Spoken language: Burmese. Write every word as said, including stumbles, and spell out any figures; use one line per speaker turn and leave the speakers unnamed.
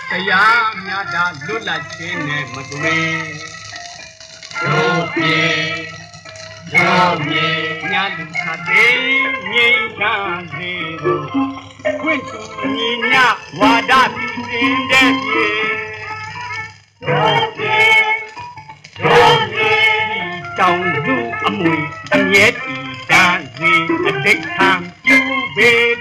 တရားမြတ်တာလွတ်လပ်ခြင်းနဲ့မသွေတို့ပြေတို့ပြေညာလူခတဲ့ငြိမ်းချမ်းစေဖို့ခွင့်တူညီညဝါဒပြုတင်တဲ့ပြေတို့ပြေတို့ပြေတောင်စုအမွေအမြဲတည်တမ်းစေအတိတ်ခံပြုပေ